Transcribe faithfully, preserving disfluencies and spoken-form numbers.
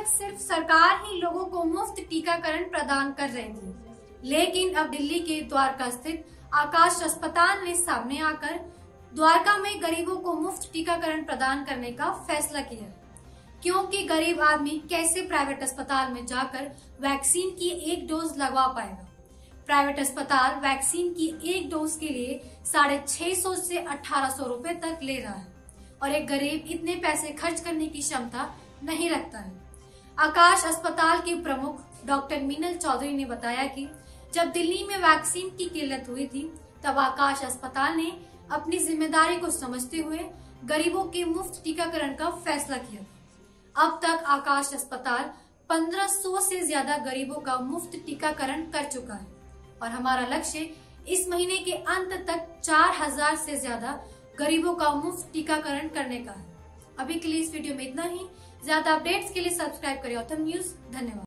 तक सिर्फ सरकार ही लोगों को मुफ्त टीकाकरण प्रदान कर रही थी, लेकिन अब दिल्ली के द्वारका स्थित आकाश अस्पताल ने सामने आकर द्वारका में गरीबों को मुफ्त टीकाकरण प्रदान करने का फैसला किया, क्योंकि गरीब आदमी कैसे प्राइवेट अस्पताल में जाकर वैक्सीन की एक डोज लगवा पाएगा। प्राइवेट अस्पताल वैक्सीन की एक डोज के लिए साढ़े छह सौ से अठारह सौ रुपए तक ले रहा है और एक गरीब इतने पैसे खर्च करने की क्षमता नहीं रखता है। आकाश अस्पताल के प्रमुख डॉक्टर मीनल चौधरी ने बताया कि जब दिल्ली में वैक्सीन की किल्लत हुई थी, तब आकाश अस्पताल ने अपनी जिम्मेदारी को समझते हुए गरीबों के मुफ्त टीकाकरण का फैसला किया। अब तक आकाश अस्पताल पंद्रह सौ से ज्यादा गरीबों का मुफ्त टीकाकरण कर चुका है और हमारा लक्ष्य इस महीने के अंत तक चार हजार से ज्यादा गरीबों का मुफ्त टीकाकरण करने का है। अभी के लिए इस वीडियो में इतना ही। ज्यादा अपडेट्स के लिए सब्सक्राइब करें ऑथम न्यूज। धन्यवाद।